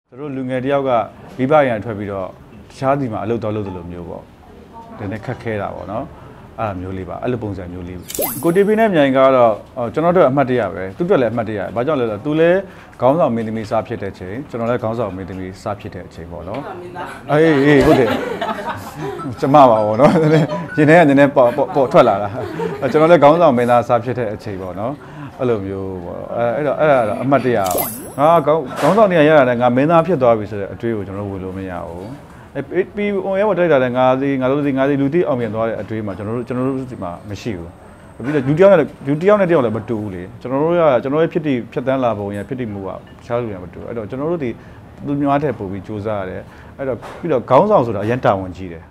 တို့လူငယ်တယောက်ကမိဘရန်ထွက်ပြီးတော့တခြားစီမှာအလုပ်တော်လုပ်သလိုမျိုးပေါ့ဒီနေ့ခက်ခဲတာပေါ့နော်အဲ့လိုမျိုးလေးပါအဲ့လိုပုံစံမျိုးလေးကိုတီပီနဲ့မြိုင်ကတော့ကျွန်တော်တို့အမှတ်တရပဲသူတို့လည်းအမှတ်တရဘာကြောင့်လဲဆိုတော့သူလည်းခေါင်းဆောင်မင်းသမီးစားဖြစ်တဲ့ချိန်ကျွန်တော်လည်းခေါင်းဆောင်မင်းသမီးစားဖြစ်တဲ့အချိန်ပေါ့နော်အေးဟုတ်တယ်ကျမပါပေါ့နော်ရင်ထဲကနည်းနည်းပေါ်ထွက်လာတာကျွန်တော်လည်းခေါင်းဆောင်မင်းသားစားဖြစ်တဲ့အချိန်ပေါ့နော်အဲ့လိုမျိုးပေါ့အဲ့တော့အမှတ်တရငါခေါင်းဆောင်နေရတာလည်းငါမင်းသားဖြစ်သွားပြီဆိုတဲ့အတွေ့ကိုကျွန်တော်ဝင်လို့မရဘူးပြီးရဲပေါ်တိုက်တာလည်းငါတို့လူတိအောင်မြင်သွားတဲ့အတွေ့မှာကျွန်တော်တို့ဒီမှာမရှိဘူးပြီးတော့လူတယောက်နဲ့တယောက်လည်းမတူဘူးလေကျွန်တော်တို့ရဲ့ဖြစ်တန်းလာပုံရဖြစ်တည်မှုကတခြားလူတွေမတူအဲ့တော့ကျွန်တော်တို့ဒီသူများတဲ့ပုံပြီးစူးစမ်းရတယ်အဲ့တော့ပြီးတော့ခေါင်းဆောင်ဆိုတာအရင်တာဝန်ကြီးတယ်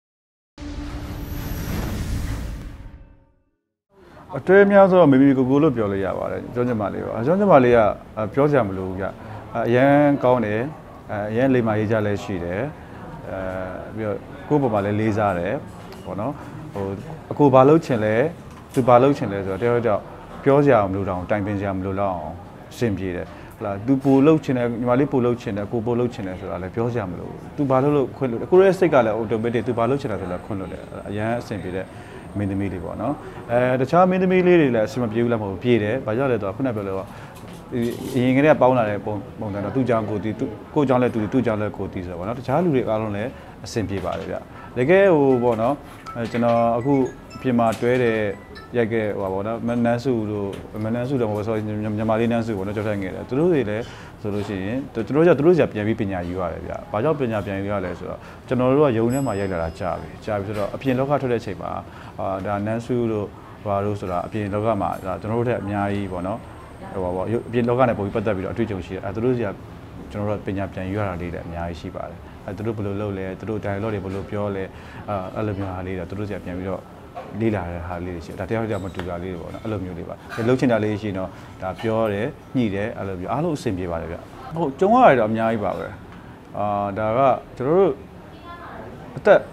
အတွေ့အများဆိုတော့မေကိုလို့ပြောလို့ရပါတယ်ကျောင်းကျမလေးပါကျောင်းကျမလေးကပြောစရာမလိုဘူးကြာအရန်ကောင်းတယ်အရန်လိမ္မာရေးကြလည်းရှိတယ်ပြီးတော့ကိုယ့်ဘက်မှာလည်းလေးစားတယ်ပေါ့နော်အကိုဘာလုပ်ချင်လဲသူဘာလုပ်ချင်လဲဆိုတော့တယောက်ပြောစရာမလိုတော့တိုင်ပင်စရာမလိုတော့အောင်အဆင်ပြေတယ်ဟုတ်လားသူပို့လုပ်ချင်တယ်ညီမလေးပို့လုပ်ချင်တယ်ကိုပို့လုပ်ချင်တယ်ဆိုတာလည်းပြောစရာမလိုဘူးသူဘာလုပ်ခွင့်လို့ကိုရဲ့စိတ်ကလည်း automatic သူဘာလုပ်ချင်တယ်ဆိုတော့ခွင့်လို့တယ်အရန်အဆင်ပြေတဲ့မင်းသမီးလေးပေါ့နော်တခြားမင်းသမီးလေးတွေလည်းအဆင်မပြေဘူးလားမဟုတ်ဘူးပြေတယ်ဘာကြောင့်လဲဆိုတော့ခုနပြောလို့အရင်ကတည်းကပေါင်းလာတဲ့ပုံစံတော့သူ့ကြောင့်ကိုတီကိုကြောင့်လည်းသူ့ကြောင့်လည်းကိုတီဆိုတော့ဗောနော်တခြားလူတွေအားလုံးလည်းအဆင်ပြေပါတယ်ဗျတကယ်ဟိုဗောနော်ကျွန်တော်အခုပြင်မာတွဲတဲ့ရိုက်ခဲ့ဟိုဗောနော်မနန်းစုတော့ဆိုမြန်မာလေးနန်းစုဗောနော်ကြောက်ထိုင်ခဲ့တယ်သူတို့တွေလည်းဆိုလို့ရှိရင်သူတို့ကပြန်ပြီးပညာယူရတယ်ဗျဘာကြောင့်ပညာပြန်ယူရလဲဆိုတော့ကျွန်တော်တို့ကယုံထဲမှာရိုက်လာတာကြာပြီဆိုတော့အပြင်လောကထွက်တဲ့အချိန်မှာဒါနန်းစုတို့ဘာလို့ဆိုတာအပြင်လောကမှာဒါကျွန်တော်တို့ထက်အများကြီးဗောနော်ဟိုပါအပြင်လောကနဲ့ပုံပြီးပတ်သက်ပြီးတော့အတွေ့အကြုံရှိတယ်သူတို့ကကျွန်တော်တို့ပညာပြန်ယူရတာလေးလည်းအများကြီးရှိပါတယ်သူတို့ဘယ်လိုလုပ်လဲသူတို့ dialogue တွေဘယ်လိုပြောလဲအဲ့လိုမျိုးဟာလေးတော့သူတို့ကပြန်ပြီးတော့လေးလာတဲ့ဟာလေးတွေရှိတယ်ဒါတယောက်မတူတာလေးတွေပေါ့နော်အဲ့လိုမျိုးလေးပါလှုပ်ချင်တာလေးရှိရင်တော့ဒါပြောတယ်ညှိတယ်အဲ့လိုမျိုးအားလုံးအဆင်ပြေပါတယ်ဗျဟုတ်ကြုံရတယ်တော့အများကြီးပါပဲဒါကကျွန်တော်တို့အသက်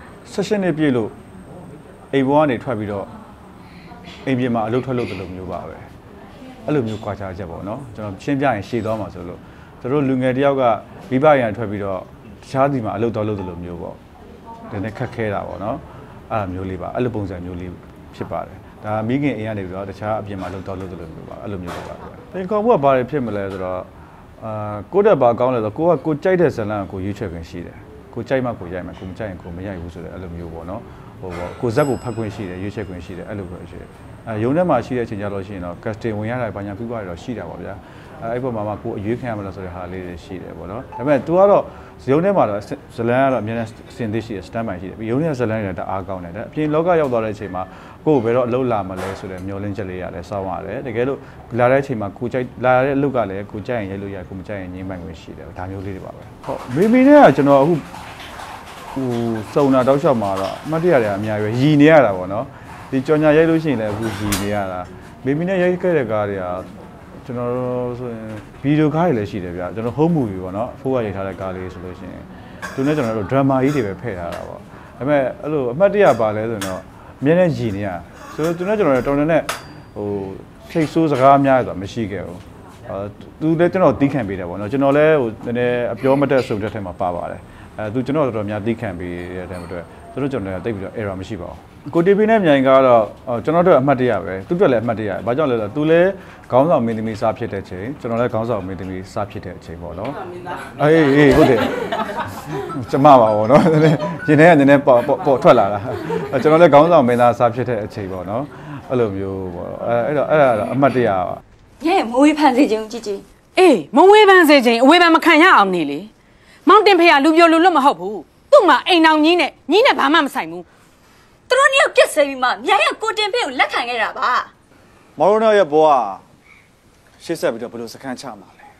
16နှစ်ပြည့်လို့အိမ်ဘဝကနေထွက်ပြီးတော့အိမ်ပြင်မှာအလုပ်ထွက်လို့တယ်လို့မျိုးပါပဲအဲ့လိုမျိုးကြွားချချက်ပေါ့နော်ကျွန်တော်ရှင်းပြရင်ရှည်သွားမှာဆိုလို့တို့လူငယ်တယောက်ကမိဘရန်ထွက်ပြီးတော့တခြားစီမှာအလုပ်တော်လုပ်သလိုမျိုးပေါ့ဒီနေ့ခက်ခဲတာပေါ့နော်အဲ့လိုမျိုးလေးပါအဲ့လိုပုံစံမျိုးလေးဖြစ်ပါတယ်ဒါမိခင်အိမ်ကနေပြီးတော့တခြားအပြင်မှာအလုပ်တော်လုပ်သလိုမျိုးပါအဲ့လိုမျိုးပါသင်္ကောင်းဘုကဘာတွေဖြစ်မလဲဆိုတော့ကိုတက်ပါကောင်းလဲဆိုတော့ကိုကြိုက်တဲ့ဇလန်ကိုရွေးချယ်ခွင့်ရှိတယ်ကိုကြိုက်မှကိုရိုက်မယ်ကိုမကြိုက်ရင်ကိုမရိုက်ဘူးဆိုတဲ့အဲ့လိုမျိုးပေါ့နော်ဟိုပေါ့ကိုဇက်ကိုဖတ်ခွင့်ရှိတယ်ရွေးချယ်ခွင့်ရှိတယ်အဲ့လိုပဲရှိတယ်ရုံထဲမှာရှိတဲ့အချိန်ကြလို့ရှိရင်တော့ casting ဝင်ရတာဘာညာပြပါတော့ရှိတာပေါ့ဗျာအဲ့ပေါ်မှာကိုအရွေးခံရမလို့ဆိုတဲ့ဟာလေးတွေရှိတယ်ပေါ့နော်ဒါပေမဲ့ तू ကတော့ရုံထဲမှာတော့ဇလန်ကတော့အများနဲ့အစင်သိရှိတယ် stand by ရှိတယ်ပြီးရုံထဲဇလန်တွေလည်းတအားကောင်းတယ်ဒါအပြင်လောကရောက်သွားတဲ့အချိန်မှာကိုယ်ဘယ်တော့အလုပ်လာမလဲဆိုတဲ့မျောလင်းချက်လေးရတယ်စောင်းရတယ်တကယ်လို့လာတဲ့အချိန်မှာကိုကြိုက်လာတဲ့အလုပ်ကလည်းကိုကြိုက်ရင်ရိုက်လို့ရကိုမကြိုက်ရင်ငြင်းပိုင်ခွင့်ရှိတယ်ဒါမျိုးလေးတွေပါပဲဟုတ်မေနဲ့ကကျွန်တော်အခုဟိုစုံတာတောက်လျှောက်မှာတော့အမှတ်တရတွေအများကြီးပဲရည်နေရတာပေါ့နော်ဒီကြော်ညာရိုက်လို့ရှိရင်လည်းအခုရည်နေရတာမေမီနဲ့ရိုက်ခဲ့တဲ့ကားတွေကကျွန်တော်တို့ဆိုရင်ဗီဒီယိုကားတွေလည်းရှိတယ်ဗျကျွန်တော် home movie ပေါ့နော်ဖိုးကရိုက်ထားတဲ့ကားလေးဆိုလို့ရှိရင်သူနဲ့ကျွန်တော်တို့ drama ကြီးတွေပဲဖဲ့ထားတာပေါ့ဒါပေမဲ့အဲ့လိုအမှတ်တရပါလဲဆိုတော့အမြဲတမ်းရည်နေရဆိုတော့သူနဲ့ကျွန်တော်တော်တော်နဲ့ဟိုထိတ်ဆိုးစကားများဆိုတာမရှိခဲ့ဘူးသူလည်းကျွန်တော်တီးခံပေးတယ်ပေါ့နော်ကျွန်တော်လည်းဟိုနည်းနည်းအပြောမတက်ဆုံးတဲ့ထဲမှာပါပါတယ်သူကျွန်တော်တော်တော်များတီးခံပေးတဲ့တဲ့အတွက်သူတို့ကျွန်တော်လည်းတိတ်ပြီးတော့ error မရှိပါဘူးကိုတီပီနဲ့မြိုင်ကတော့ကျွန်တော်တို့အမှတ်တရပဲသူတို့လည်းအမှတ်တရဘာကြောင့်လဲဆိုတော့သူလည်းခေါင်းဆောင်မင်းသမီးစားဖြစ်တဲ့ချိန်ကျွန်တော်လည်းခေါင်းဆောင်မင်းသမီးစားဖြစ်တဲ့အချိန်ပေါ့နော်အေးဟုတ်တယ်ကျမပါပေါ့နော်ရင်ထဲကနည်းနည်းပေါ်ထွက်လာတာကျွန်တော်လည်းခေါင်းဆောင်မင်းသားစားဖြစ်တဲ့အချိန်ပေါ့နော်အဲ့လိုမျိုးပေါ့အဲ့တော့အမှတ်တရပါညမဝေးဖန်စေခြင်းကြည်အေးမဝေးဖန်စေခြင်းအဝေးဖန်မခံရအောင်နေလေမောင်တင်ဖေကလူပြိုလူလွတ်မဟုတ်ဘူးသူ့မှာအိမ်အောင်ကြီးနဲ့ဘာမှမဆိုင်ဘူးသူတို့နှစ်ယောက်ပြက်စေပြီးမှမြိုင်ရကိုတင်ဖေကိုလက်ခံခဲ့တာပါမောင်တို့ရဲ့ဘွားရှေ့ဆက်ပြီးတော့ဘယ်လိုစခန်းချမှာလဲ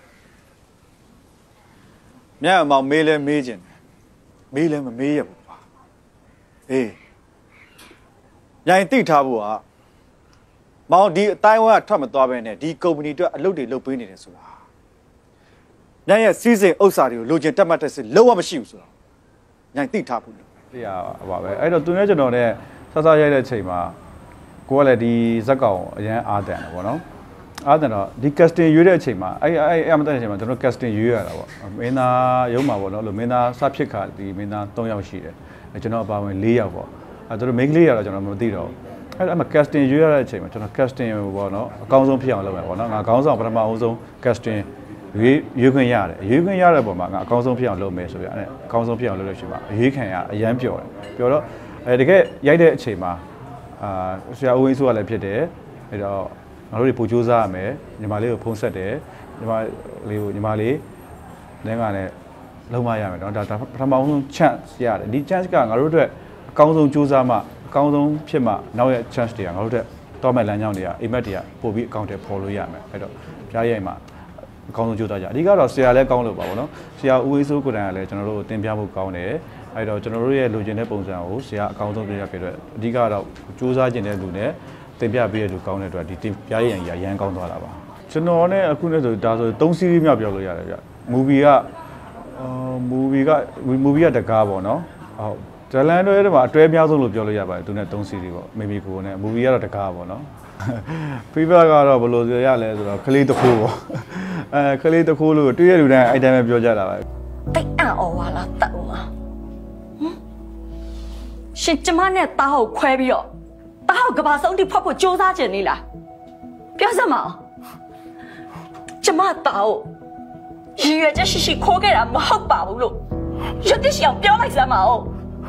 မြိုင်အမောင်မေးလဲမေးခြင်းမေးလဲမမေးရဘူးပါအေးမြိုင်တိထားဖို့ကမောင်ဒီအတိုင်းဝါကထွက်မသွားပဲနဲ့ဒီကုမ္ပဏီအတွက်အလုပ်တွေလုပ်ပေးနေတယ်ဆိုတာညရဲ့စီးစိမ်ဥစ္စာတွေကိုလိုချင်တက်မှတ်တဲ့စစ်လုံးဝမရှိဘူးဆိုတော့ညတိထားဖို့တရားပါပဲအဲ့တော့သူနဲ့ကျွန်တော်နဲ့ဆဆရိုက်တဲ့အချိန်မှာကိုကလည်းဒီဇက်ကောင်အရန်အားတန်တယ်ပေါ့နော်အားတယ်တော့ဒီ casting ရွေးတဲ့အချိန်မှာအဲ့မတဲ့အချိန်မှာကျွန်တော် casting ရွေးရတာပေါ့မင်းသားရုံးမှာပေါ့နော်လို့မင်းသားစဖြစ်ခါဒီမင်းသား3ယောက်ရှိတယ်ကျွန်တော်အပါဝင်4ယောက်ပေါ့အဲ့တို့မိန်းကလေးရတော့ကျွန်တော်မသိတော့အဲ့မှာ casting ရွေးရတဲ့အချိန်မှာကျွန်တော် casting ပေါ့နော်အကောင်းဆုံးဖြစ်အောင်လုပ်မယ်ပေါ့နော်ငါခေါင်းဆောင်ပထမအဆုံး casting ရွေးခွင့်ရတယ်ရွေးခွင့်ရတဲ့ပုံမှာငါအကောင်းဆုံးဖြစ်အောင်လုပ်မယ်ဆိုပြီးအဲ့အကောင်းဆုံးဖြစ်အောင်လုပ်လို့ရှိမှာရွေးခံရအရန်ပျော်တယ်ပျော်တော့တကယ်ရိုက်တဲ့အချိန်မှာဆရာဦးဝင်းစိုးကလည်းဖြစ်တယ်အဲ့တော့ငါတို့တွေပူကြိုးစားရမယ်ညီမလေးကိုဖုံးဆက်တယ်ညီမလေးလည်းကလည်းလုံးမရမယ်နော်ဒါပထမဆုံး chance ရတယ်ဒီ chance ကငါတို့အတွက်အကောင်းဆုံးကြိုးစားမှအကောင်းဆုံးဖြစ်မှနောက်ရဲ့ chance တွေကငါတို့အတွက်တောမဲ့လမ်းကြောင်းတွေကအိမ်မက်တွေကပို့ပြီးအကောင့်တွေပေါ်လို့ရမယ်အဲ့တော့ကြားရိုက်မှာအကောင်းဆုံးကြိုးစားကြအဓိကတော့ဆရာလည်းကောင်းလို့ပါဗောနော်ဆရာဦးဝေးစိုးကိုယ်တိုင်ကလည်းကျွန်တော်တို့တင်ပြဖို့ကောင်းတယ်အဲ့တော့ကျွန်တော်တို့ရဲ့လိုချင်တဲ့ပုံစံကိုဆရာအကောင်းဆုံးပြရခဲ့တော့အဓိကတော့ကြိုးစားခြင်းတဲ့လူနဲ့တင်ပြပေးတဲ့လူကောင်းတဲ့အတွက်ဒီတင်ပြရရင်ရန်ကောင်းသွားတာပါကျွန်တော်နဲ့အခုနဲ့ဆိုဒါဆို3 series မြောက်ပြောလို့ရတယ်ဗျ movie ကတကားပေါ့နော်ဟုတ်ဇလန်တွေထဲမှာအတွဲများဆုံးလို့ပြောလို့ရပါတယ်သူနဲ့3 series ပေါ့မေမီကိုနဲ့ movie ကတော့တကားပေါ့နော် feedback ကတော့ဘယ်လိုဆိုရလဲဆိုတော့ကလေးတစ်ခိုးပေါ့ကလေးတစ်ခိုးလို့တွေ့ရလူတိုင်းအဲ့တိုင်းပဲပြောကြတာပါတိတ်အံ့ဩပါလားတတ်ဦးမှာရှင်ကျမနဲ့တားဟုတ်ခွဲပြီးတော့တားဟုတ်ကဘာဆုံးတိဖွက်ဖို့စ조사ချင်နေလားပြောစမ်းမအောင်ကျမတားဟုတ်ရည်ရွယ်ချက်ရှိခိုးခဲ့တာမဟုတ်ပါဘူးလို့ရတဲ့ရှောင်ပြောလိုက်စမ်းမအောင်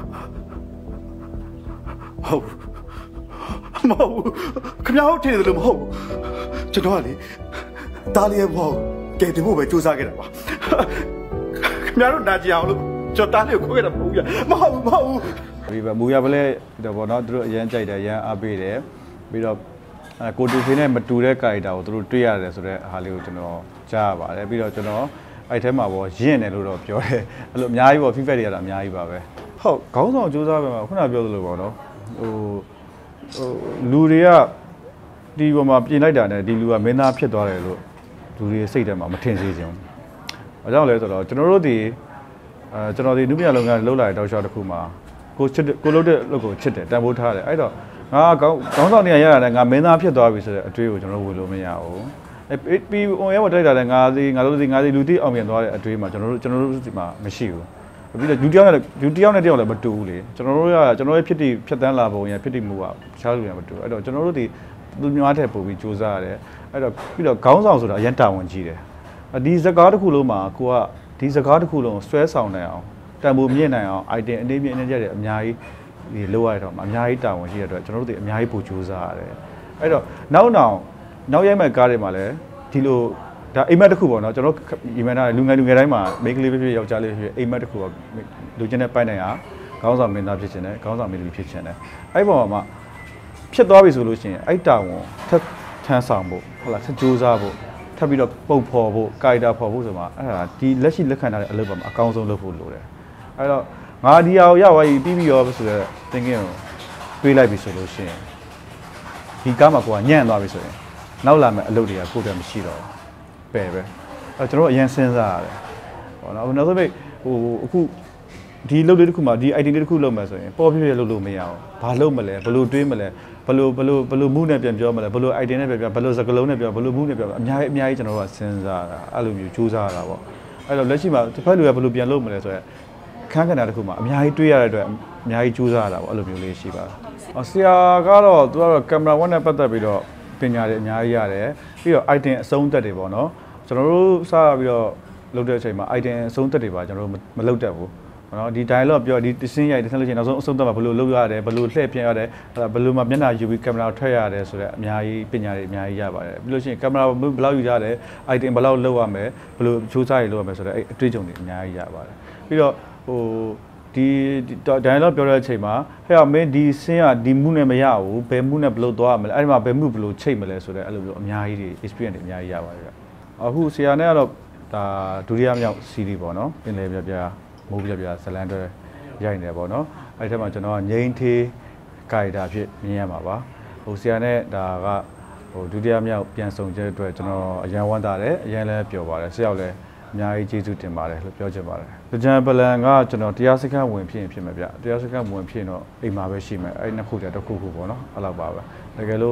ဟုတ်မဟုတ်ခင်ဗျားတို့ထင်တယ်လို့မဟုတ်ဘူးကျွန်တော်ကလေတားလေးရဲ့ဘောကဲတင်ဖို့ပဲစူးစမ်းခဲ့တာပါခင်ဗျားတို့နာကြအောင်လို့ကျွန်တော်တားလေးကိုခိုးခဲ့တာမဟုတ်ဘူးမဟုတ်ဘူးဒီမူရပလဲတော့ဗောနော်သူတို့အရန်ကြိုက်တယ်အရန်အားပေးတယ်ပြီးတော့ကိုတူဖေးနဲ့မတူတဲ့ character ကိုသူတို့တွေ့ရတယ်ဆိုတော့အားလေးကိုကျွန်တော်ကြားရပါတယ်ပြီးတော့ကျွန်တော်အဲ့ထဲမှာဗောရင့်တယ်လို့တော့ပြောတယ်အဲ့လိုအများကြီးဗော feedback တွေရတာအများကြီးပါပဲဟုတ်ခေါင်းဆောင်စူးစမ်းပဲမှာခုနပြောသလိုဗောနော်ဟိုလူတွေကဒီပေါ်မှာပြင်လိုက်တာနဲ့ဒီလူကမင်းသားဖြစ်သွားတယ်လို့လူတွေစိတ်ထဲမှာမထင်စေချင်ဘူး။ဘာကြောင့်လဲဆိုတော့ကျွန်တော်တို့ဒီကျွန်တော်ဒီနုပညာလုပ်ငန်းလုပ်လာတဲ့တောက်လျှောက်တစ်ခုမှာကိုလုပ်တဲ့လုပ်ကိုချစ်တယ်တန်ဖိုးထားတယ်အဲ့တော့ငါခေါင်းဆောင်နေရတာနဲ့ငါမင်းသားဖြစ်သွားပြီဆိုတဲ့အတွေးကိုကျွန်တော်ဝေလို့မရဘူး။ပြီးon air မှာတိုက်တာလည်းငါစီလူတိအောင်မြင်သွားတဲ့အတွေးမှာကျွန်တော်တို့ဒီမှာမရှိဘူး။ပြီးတော့လူတယောက်နဲ့တယောက်လည်းမတူဘူးလေကျွန်တော်တို့ရဲ့ဖြစ်တန်းလာပုံရဖြစ်တည်မှုကတခြားလူတွေမတူဘူးအဲ့တော့ကျွန်တော်တို့ဒီသူများထက်ပိုပြီးစူးစမ်းရတယ်အဲ့တော့ပြီးတော့ခေါင်းဆောင်ဆိုတာအရင်တာဝန်ကြီးတယ်ဒီစကားတစ်ခုလုံးမှာကိုကဒီစကားတစ်ခုလုံးဆွဲဆောင်နိုင်အောင်တန်ဖိုးမြင့်နိုင်အောင် item အနေမြင့်အနေကျတဲ့အများကြီးဒီလိုရတော့အများကြီးတာဝန်ရှိတဲ့အတွက်ကျွန်တော်တို့ဒီအများကြီးပိုစူးစမ်းရတယ်အဲ့တော့နောက်ရိုက်မဲ့ကားတွေမှာလည်းဒီလိုဒါအိမ်မက်တစ်ခုပေါ့နော်ကျွန်တော်ဒီမှာလူငယ်တိုင်းမှာမိန်းကလေးဖြစ်ယောက်ျားလေးဖြစ်အိမ်မက်တစ်ခုကလူချင်းနဲ့ပိုင်နိုင်အောင်ခေါင်းဆောင်မင်းသားဖြစ်ခြင်းနဲ့ခေါင်းဆောင်မင်းသမီးဖြစ်ခြင်းနဲ့အဲ့ပေါ်မှာဖြစ်သွားပြီဆိုလို့ရှိရင်အဲ့တာဝန်ထပ်ထမ်းဆောင်ဖို့ဟုတ်လားစူးစမ်းဖို့ထပ်ပြီးတော့ပုံဖော်ဖို့ကာရီတာဖော်ဖို့ဆိုမှအဲ့ဒါဒီလက်ရှိလက်ခံထားတဲ့အလုပ်ပေါ်မှာအကောင်းဆုံးလုပ်ဖို့လိုတယ်အဲ့တော့ငါဒီဟာကိုရောက်သွားပြီးရောဆိုတော့ thinking ကိုတွေးလိုက်ပြီဆိုလို့ရှိရင်ဒီကားမှာကိုကညံ့သွားပြီဆိုရင်နောက်လာမယ့်အလုပ်တွေကကိုယ်တည်းမရှိတော့ဘူးပဲအဲ့ကျွန်တော်အရင်စဉ်းစားရတယ်ဟောနော်နောက်ဆုံးပိတ်ဟိုအခုဒီလုပ်လေးတစ်ခုမှာဒီ item လေးတစ်ခုလုပ်မယ်ဆိုရင်ပေါ်ပြည့်လုပ်လို့မရအောင်ဘာလုပ်မလဲဘယ်လိုတွေးမလဲဘယ်လိုမှုနဲ့ပြန်ပြောမလဲဘယ်လို item နဲ့ပြန်ပြောဘယ်လိုစကားလုံးနဲ့ပြောဘယ်လိုမှုနဲ့ပြောအများကြီးကျွန်တော်တို့ကစဉ်းစားတာအဲ့လိုမျိုးကြိုးစားရတာပေါ့အဲ့တော့လက်ရှိမှာတစ်ဖက်လူကဘယ်လိုပြန်လုပ်မလဲဆိုတော့ခန်းခဏတစ်ခုမှာအများကြီးတွေးရတဲ့အတွက်အများကြီးကြိုးစားရတာပေါ့အဲ့လိုမျိုးလေးရှိပါတယ်ဆရာကတော့သူကတော့ကင်မရာ1နဲ့ပတ်သက်ပြီးတော့ပညာတွေအများကြီးရတယ်ပြီးတော့ item အဆုံးသက်တွေပေါ့နော်ကျွန်တော်တို့စပြီးတော့လုပ်တဲ့အချိန်မှာ item အဆုံးသက်တွေပါကျွန်တော်တို့မလုပ်တတ်ဘူးနော်ဒီ dialogue ပြောဒီစင်းရိုက်တစ်ဆက်လို့ရှိရင်နောက်ဆုံးအဆုံးသက်မှာဘယ်လိုလုပ်ရတယ်ဘယ်လိုလှည့်ပြင်ရတယ်ဘယ်လိုမှမျက်နှာယူပြီးကင်မရာထွက်ရတယ်ဆိုတော့အများကြီးပညာတွေအများကြီးရပါတယ်ပြီးလို့ရှိရင်ကင်မရာဘယ်လောက်ယူရတယ် item ဘယ်လောက်လုပ်ရမယ်ဘယ်လိုစူးစမ်းရလုပ်ရမယ်ဆိုတော့အဲ့အတွေ့အကြုံတွေအများကြီးရပါတယ်ပြီးတော့ဟိုဒီ dialogue ပြောတဲ့အချိန်မှာဟဲ့မင်းဒီစင်းကဒီမှုနဲ့မရဘူးဘယ်မှုနဲ့ဘယ်လိုသွားရမလဲအဲ့ဒီမှာဘယ်မှုဘယ်လိုချိတ်မလဲဆိုတော့အဲ့လိုမျိုးအများကြီးတွေ experience တွေအများကြီးရပါတယ်အခုဆရာနဲ့ကတော့ဒါဒုတိယမြောက် series ပေါ့နော်ပင်လယ်ပြမိုးပြဇလန်တွေရိုက်နေပေါ့နော်အဲ့ဒီထဲမှာကျွန်တော်ကငိမ့်သေးကာရီတာဖြစ်မြင်ရမှာပါဟိုဆရာနဲ့ဒါကဟိုဒုတိယမြောက်ပြန်ဆောင်တဲ့အတွက်ကျွန်တော်အရန်ဝမ်းသာတယ်အရန်လည်းပျော်ပါတယ်ဆရာလည်းအများကြီးကျေးဇူးတင်ပါတယ်လို့ပြောချင်ပါတယ်။ကြံပလန်ကကျွန်တော်တရားစခန်းဝင်ဖြစ်မယ်ဗျ။တရားစခန်းဝင်ဖြစ်တော့အိမ်မှာပဲရှိမယ်။အဲ့နှစ်ခုတည်းတစ်ခုပေါ့နော်။အဲ့လောက်ပါပဲ။တကယ်လို့ဟ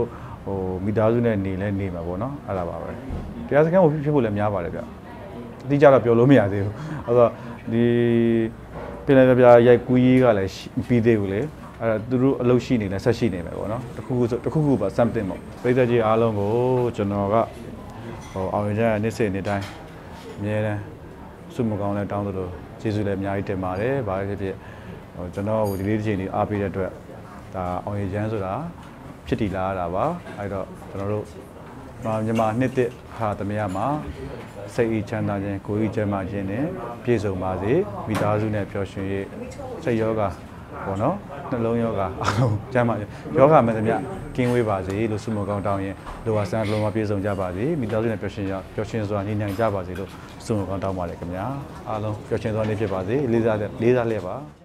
မိသားစုနဲ့နေလဲနေမှာပေါ့နော်အဲ့ဒါပါပဲတရားစခန်းကိုဖြစ်ဖို့လည်းများပါတယ်ဗျအတိအကျတော့ပြောလို့မရသေးဘူးအဲ့တော့ဒီပြည်နယ်ပြရိုက်ကူးရေးကလည်းပြီးသေးဘူးလေအဲ့ဒါသူတို့အလုပ်ရှိနေလဲဆက်ရှိနေမယ်ပေါ့နော်တခုခုပါ something ပေါ့ပြည်သက်ကြီးအားလုံးကိုကျွန်တော်ကအောင်ရကြတဲ့နေ့စဉ်နေ့တိုင်းအများတန်းစုမကောင်းလဲတောင်းသလိုကျေးဇူးလည်းအများကြီးတင်ပါတယ်ဘာဖြစ်ဖြစ်ကျွန်တော်ဒီလေးတစ်ချိန်လေးအားပေးတဲ့အတွက်ဒါအောင်ရချမ်းဆိုတာဖြစ်တည်လာရတာပါအဲ့တော့ကျွန်တော်တို့မြန်မာနှစ်တစ်ခါသမယမှာစိတ်အေးချမ်းသာခြင်းကိုယ်အေးချမ်းသာခြင်းနဲ့ပြည့်စုံပါစေမိသားစုနဲ့ပျော်ရွှင်ရေးစိတ်ယောဂပေါ့နော်နှလုံးယောဂအားလုံးချမ်းသာယောဂမဲ့သမယကင်းဝေးပါစေလို့ဆုမကောင်းတောင်းရင်လိုပါစံလုံးမပြည့်စုံကြပါစေမိသားစုနဲ့ပျော်ရွှင်စွာနေနိုင်ကြပါစေလို့ဆုမကောင်းတောင်းပါတယ်ခင်ဗျာအားလုံးပျော်ရွှင်စွာနေဖြစ်ပါစေလေးစားလျက်ပါ